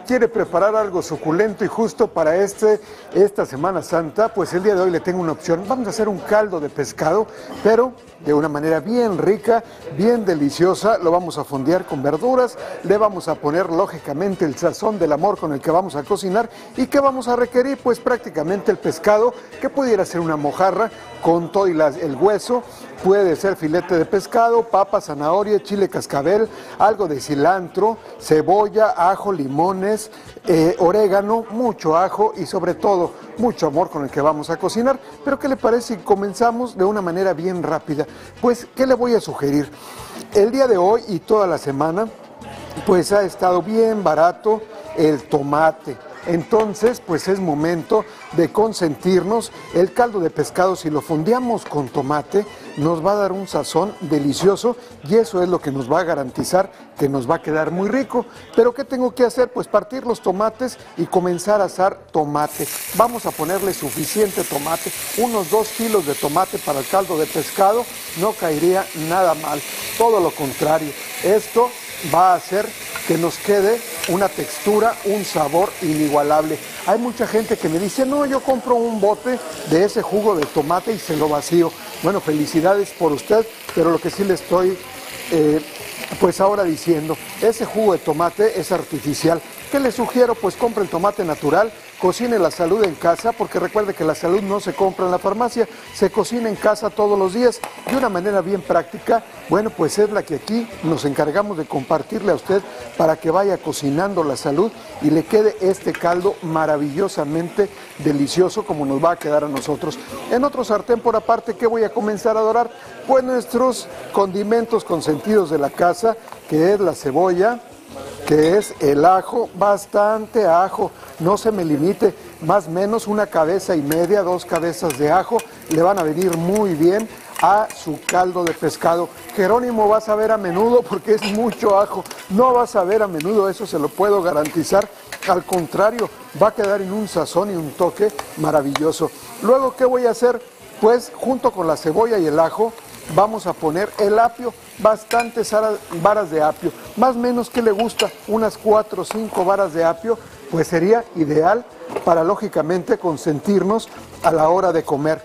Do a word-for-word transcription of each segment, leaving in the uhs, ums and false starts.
quiere preparar algo suculento y justo para este, esta Semana Santa, pues el día de hoy le tengo una opción. Vamos a hacer un caldo de pescado, pero de una manera bien rica, bien deliciosa. Lo vamos a fondear con verduras, le vamos a poner lógicamente el sazón del amor con el que vamos a cocinar. ¿Y qué vamos a requerir? Pues prácticamente el pescado, que pudiera ser una mojarra con todo y las, el hueso. Puede ser filete de pescado, papa, zanahoria, chile cascabel, algo de cilantro, cebolla, ajo, limones, eh, orégano, mucho ajo y sobre todo mucho amor con el que vamos a cocinar. Pero ¿qué le parece si comenzamos de una manera bien rápida? Pues, ¿qué le voy a sugerir? El día de hoy y toda la semana, pues ha estado bien barato el tomate. Entonces, pues es momento de consentirnos. El caldo de pescado, si lo fondeamos con tomate, nos va a dar un sazón delicioso y eso es lo que nos va a garantizar que nos va a quedar muy rico. Pero ¿qué tengo que hacer? Pues partir los tomates y comenzar a asar tomate. Vamos a ponerle suficiente tomate, unos dos kilos de tomate para el caldo de pescado, no caería nada mal. Todo lo contrario, esto va a hacer que nos quede una textura, un sabor inigualable. Hay mucha gente que me dice, no, yo compro un bote de ese jugo de tomate y se lo vacío. Bueno, felicidades por usted, pero lo que sí le estoy eh, pues ahora diciendo, ese jugo de tomate es artificial. ¿Qué le sugiero? Pues compre el tomate natural, cocine la salud en casa, porque recuerde que la salud no se compra en la farmacia, se cocina en casa todos los días de una manera bien práctica. Bueno, pues es la que aquí nos encargamos de compartirle a usted para que vaya cocinando la salud y le quede este caldo maravillosamente delicioso como nos va a quedar a nosotros. En otro sartén por aparte, ¿qué voy a comenzar a dorar? Pues nuestros condimentos consentidos de la casa, que es la cebolla, que es el ajo, bastante ajo, no se me limite, más o menos una cabeza y media, dos cabezas de ajo, le van a venir muy bien a su caldo de pescado. Jerónimo, vas a ver a menudo porque es mucho ajo, no vas a ver a menudo, eso se lo puedo garantizar, al contrario, va a quedar en un sazón y un toque maravilloso. Luego, ¿qué voy a hacer? Pues junto con la cebolla y el ajo, vamos a poner el apio, bastantes varas de apio, más o menos que le gusta, unas cuatro o cinco varas de apio, pues sería ideal para lógicamente consentirnos a la hora de comer.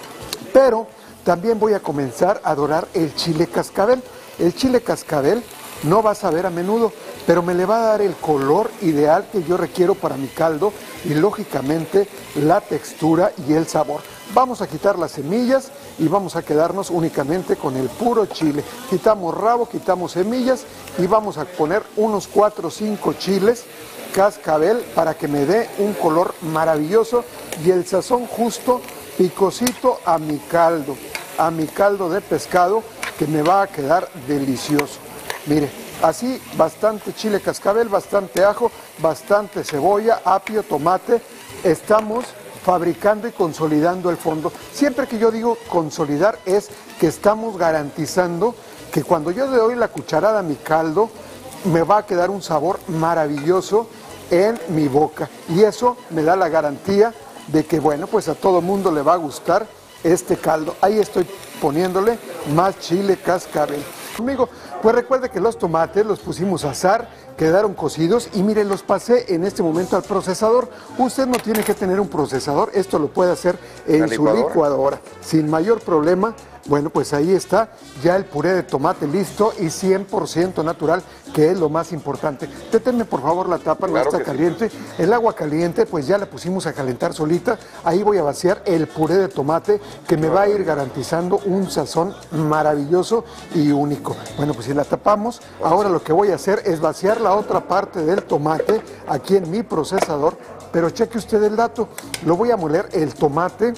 Pero también voy a comenzar a dorar el chile cascabel. El chile cascabel no vas a ver a menudo, pero me le va a dar el color ideal que yo requiero para mi caldo y lógicamente la textura y el sabor. Vamos a quitar las semillas y vamos a quedarnos únicamente con el puro chile. Quitamos rabo, quitamos semillas y vamos a poner unos cuatro o cinco chiles cascabel para que me dé un color maravilloso y el sazón justo, picosito a mi caldo, a mi caldo de pescado que me va a quedar delicioso. Mire, así bastante chile cascabel, bastante ajo, bastante cebolla, apio, tomate. Estamos fabricando y consolidando el fondo. Siempre que yo digo consolidar es que estamos garantizando que cuando yo le doy la cucharada a mi caldo, me va a quedar un sabor maravilloso en mi boca. Y eso me da la garantía de que, bueno, pues a todo mundo le va a gustar este caldo. Ahí estoy poniéndole más chile cascabel. Amigo, pues recuerde que los tomates los pusimos a asar, quedaron cocidos y miren, los pasé en este momento al procesador. Usted no tiene que tener un procesador, esto lo puede hacer en su licuadora sin mayor problema. Bueno, pues ahí está ya el puré de tomate listo y cien por ciento natural, que es lo más importante. Deténme por favor la tapa, no está caliente. El agua caliente pues ya la pusimos a calentar solita. Ahí voy a vaciar el puré de tomate que me va a ir garantizando un sazón maravilloso y único. Bueno, pues si la tapamos, ahora lo que voy a hacer es vaciar la otra parte del tomate aquí en mi procesador. Pero cheque usted el dato, lo voy a moler el tomate.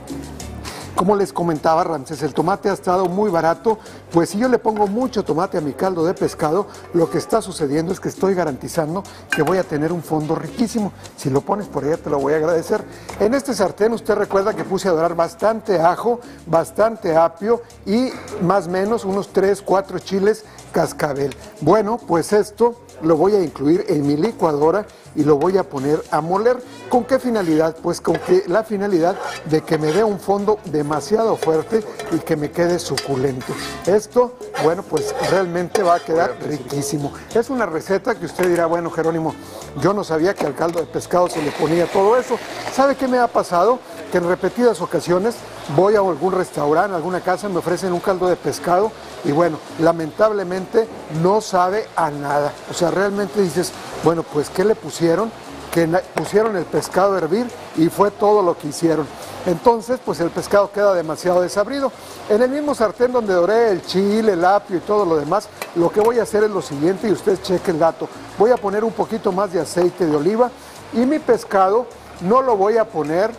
Como les comentaba, Ramsés, el tomate ha estado muy barato, pues si yo le pongo mucho tomate a mi caldo de pescado, lo que está sucediendo es que estoy garantizando que voy a tener un fondo riquísimo. Si lo pones por allá te lo voy a agradecer. En este sartén usted recuerda que puse a dorar bastante ajo, bastante apio y más o menos unos tres, cuatro chiles cascabel. Bueno, pues esto lo voy a incluir en mi licuadora y lo voy a poner a moler. ¿Con qué finalidad? Pues con que la finalidad de que me dé un fondo demasiado fuerte y que me quede suculento. Esto, bueno, pues realmente va a quedar riquísimo. Es una receta que usted dirá, bueno, Jerónimo, yo no sabía que al caldo de pescado se le ponía todo eso. ¿Sabe qué me ha pasado? Que en repetidas ocasiones voy a algún restaurante, a alguna casa, me ofrecen un caldo de pescado y bueno, lamentablemente no sabe a nada. O sea, realmente dices, bueno, pues ¿qué le pusieron? Que pusieron el pescado a hervir y fue todo lo que hicieron. Entonces, pues el pescado queda demasiado desabrido. En el mismo sartén donde doré el chile, el apio y todo lo demás, lo que voy a hacer es lo siguiente y usted cheque el dato. Voy a poner un poquito más de aceite de oliva y mi pescado no lo voy a poner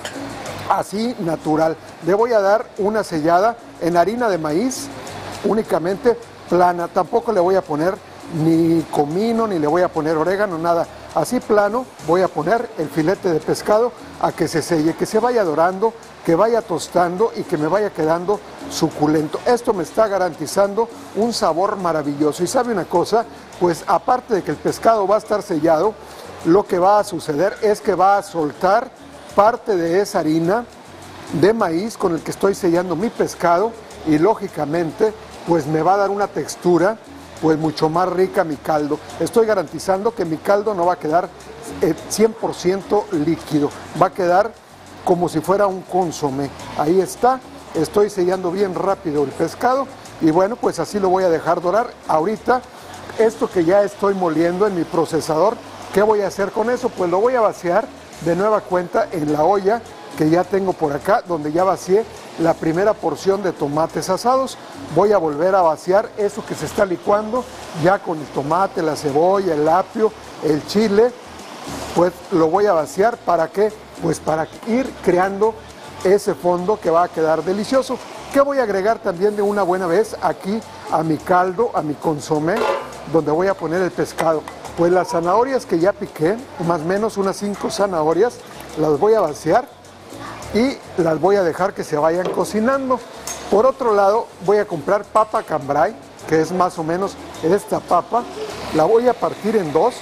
así natural. Le voy a dar una sellada en harina de maíz, únicamente plana. Tampoco le voy a poner ni comino, ni le voy a poner orégano, nada. Así plano voy a poner el filete de pescado a que se selle, que se vaya dorando, que vaya tostando y que me vaya quedando suculento. Esto me está garantizando un sabor maravilloso. Y sabe una cosa, pues aparte de que el pescado va a estar sellado, lo que va a suceder es que va a soltar parte de esa harina de maíz con el que estoy sellando mi pescado y lógicamente pues me va a dar una textura pues mucho más rica mi caldo. Estoy garantizando que mi caldo no va a quedar eh, cien por ciento líquido, va a quedar como si fuera un consomé. Ahí está, estoy sellando bien rápido el pescado y bueno, pues así lo voy a dejar dorar. Ahorita, esto que ya estoy moliendo en mi procesador, ¿qué voy a hacer con eso? Pues lo voy a vaciar de nueva cuenta en la olla que ya tengo por acá, donde ya vacié la primera porción de tomates asados. Voy a volver a vaciar eso que se está licuando, ya con el tomate, la cebolla, el apio, el chile, pues lo voy a vaciar. ¿Para qué? Pues para ir creando ese fondo que va a quedar delicioso. ¿Qué voy a agregar también de una buena vez aquí a mi caldo, a mi consomé, donde voy a poner el pescado? Pues las zanahorias que ya piqué, más o menos unas cinco zanahorias, las voy a vaciar y las voy a dejar que se vayan cocinando. Por otro lado, voy a comprar papa cambray, que es más o menos esta papa. La voy a partir en dos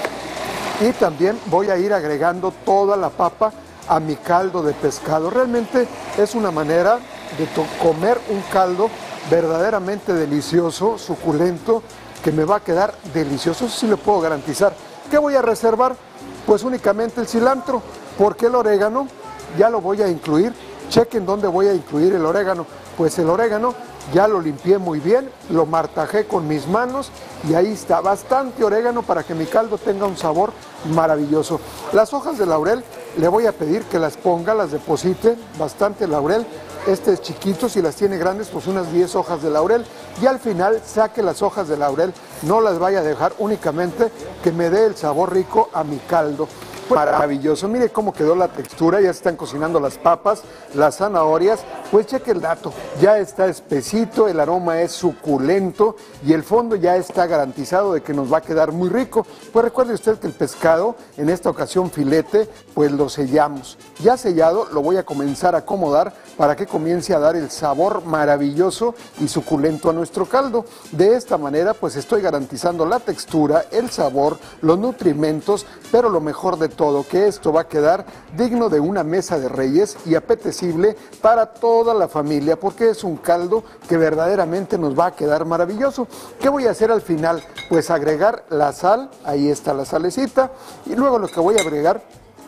y también voy a ir agregando toda la papa a mi caldo de pescado. Realmente es una manera de comer un caldo verdaderamente delicioso, suculento, que me va a quedar delicioso, eso sí le puedo garantizar. ¿Qué voy a reservar? Pues únicamente el cilantro, porque el orégano ya lo voy a incluir. Chequen dónde voy a incluir el orégano. Pues el orégano ya lo limpié muy bien, lo martajé con mis manos y ahí está, bastante orégano para que mi caldo tenga un sabor maravilloso. Las hojas de laurel le voy a pedir que las ponga, las deposite, bastante laurel. Este es chiquito, si las tiene grandes, pues unas diez hojas de laurel. Y al final saque las hojas de laurel, no las vaya a dejar, únicamente que me dé el sabor rico a mi caldo. Maravilloso, mire cómo quedó la textura, ya están cocinando las papas, las zanahorias, pues cheque el dato, ya está espesito, el aroma es suculento y el fondo ya está garantizado de que nos va a quedar muy rico. Pues recuerde usted que el pescado, en esta ocasión filete, pues lo sellamos. Ya sellado lo voy a comenzar a acomodar para que comience a dar el sabor maravilloso y suculento a nuestro caldo. De esta manera pues estoy garantizando la textura, el sabor, los nutrimentos, pero lo mejor de todo, que esto va a quedar digno de una mesa de reyes y apetecible para toda la familia, porque es un caldo que verdaderamente nos va a quedar maravilloso. ¿Qué voy a hacer al final? Pues agregar la sal, ahí está la salecita, y luego lo que voy a agregar,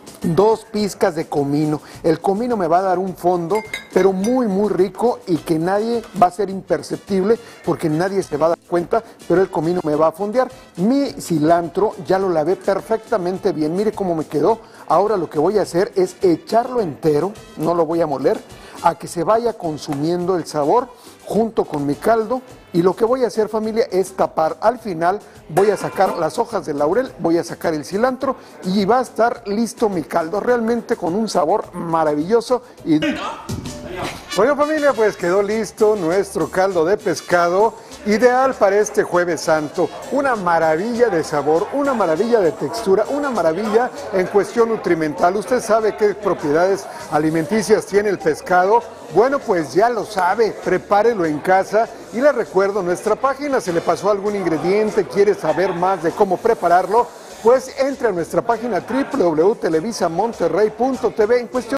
dos pizcas de comino. El comino me va a dar un fondo, pero muy muy rico y que nadie va a ser imperceptible porque nadie se va a dar cuenta, pero el comino me va a fondear. Mi cilantro ya lo lavé perfectamente bien, mire cómo me quedó. Ahora lo que voy a hacer es echarlo entero, no lo voy a moler, a que se vaya consumiendo el sabor junto con mi caldo. Y lo que voy a hacer, familia, es tapar. Al final voy a sacar las hojas de laurel, voy a sacar el cilantro y va a estar listo mi caldo, realmente con un sabor maravilloso y Bueno, familia, pues quedó listo nuestro caldo de pescado, ideal para este Jueves Santo. Una maravilla de sabor, una maravilla de textura, una maravilla en cuestión nutrimental. ¿Usted sabe qué propiedades alimenticias tiene el pescado? Bueno, pues ya lo sabe, prepárelo en casa. Y le recuerdo, nuestra página, se le pasó algún ingrediente, quiere saber más de cómo prepararlo, pues entre a nuestra página doble u doble u doble u punto televisa monterrey punto t v. En cuestión